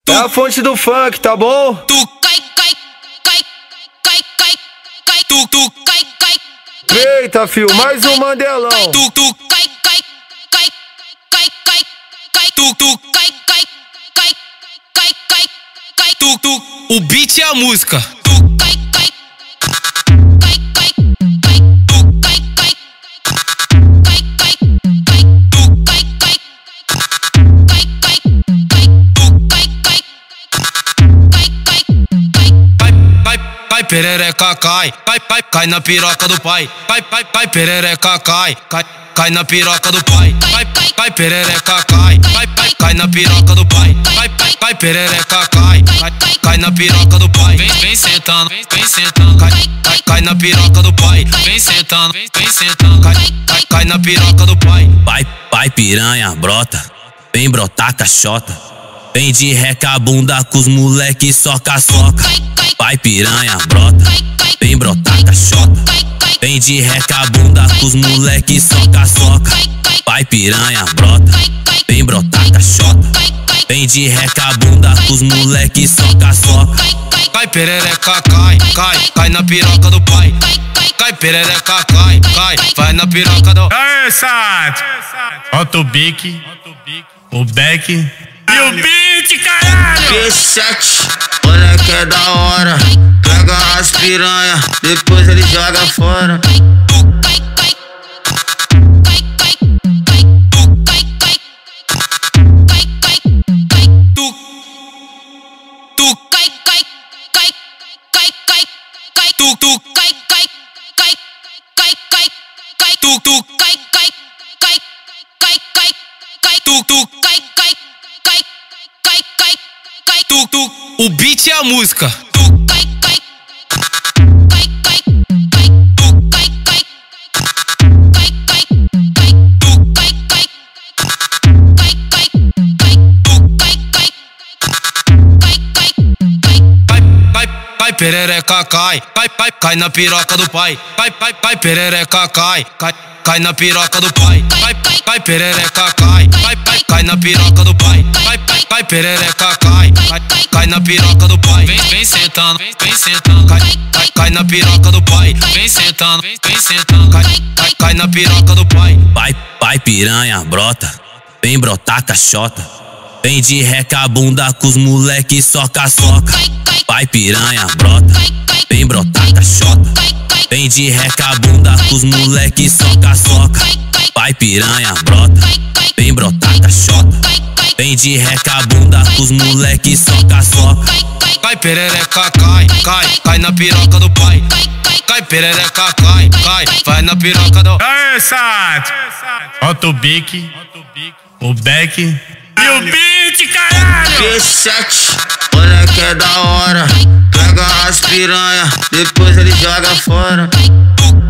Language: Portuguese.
É a fonte do funk, tá bom? Eita, fio, mais um Mandelão. O beat é a música. Vai perereca, cai na piroca do pai. Vai perereca, cai na piroca do pai. Vai perereca, cai na piroca do pai. Vai perereca, cai na piroca do pai. Vem sentando, cai na piroca do pai. Vem sentando, cai na piroca do pai. Vai piranha, brota, vem brotar caixota. Vem de reca a bunda com os moleque soca. Vai piranha, brota, vem brotar caixota. Vem de reca a bunda com os moleque soca. Vai piranha, brota, vem brotar caixota. Vem de reca a bunda com os moleque soca. Vai perereca, cai na piroca do pai. Cai perereca, vai na piroca do... Aê, Sat! Bota o bique, o beck e o beat, caralho! P7, moleque é da hora. Pega as piranha, depois ele joga fora. O beat é a música. Vai perereca, cai na piroca do pai. Vai perereca, cai na piroca do pai. Vai perereca, cai na piroca do pai. Vai perereca, cai na piroca do pai. Vem sentando, cai na piroca do pai. Vem sentando, cai na piroca do pai. Vai piranha, brota, vem brotar caixota. Vem de reca a bunda com os moleque soca. Vai piranha, brota, vem brotar caixota. Vem de reca a bunda com os moleque soca. Vai piranha, brota, vem brotar caixota. Vem de reca a bunda com os moleque soca. Vai perereca, cai na piroca do pai. Cai perereca, vai na piroca do... Aê, Sat! Bota o bique, o beck e o beat, caralho! P7, moleque é da hora. Pega as piranha, depois ele joga fora.